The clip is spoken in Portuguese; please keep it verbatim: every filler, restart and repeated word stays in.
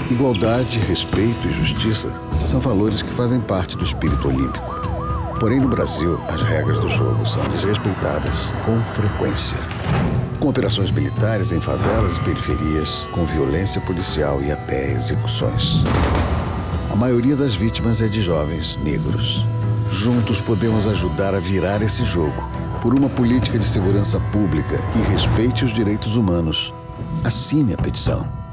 Igualdade, respeito e justiça são valores que fazem parte do espírito olímpico. Porém, no Brasil, as regras do jogo são desrespeitadas com frequência. Com operações militares em favelas e periferias, com violência policial e até execuções. A maioria das vítimas é de jovens negros. Juntos podemos ajudar a virar esse jogo. Por uma política de segurança pública que respeite os direitos humanos. Assine a petição.